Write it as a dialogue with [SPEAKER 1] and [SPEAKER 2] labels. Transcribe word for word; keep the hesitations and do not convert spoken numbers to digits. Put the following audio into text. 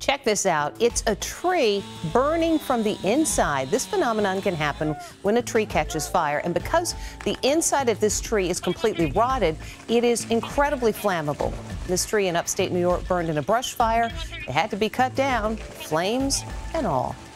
[SPEAKER 1] check this out. It's a tree burning from the inside. This phenomenon can happen when a tree catches fire. And because the inside of this tree is completely rotted, it is incredibly flammable. This tree in upstate New York burned in a brush fire. It had to be cut down, flames and all.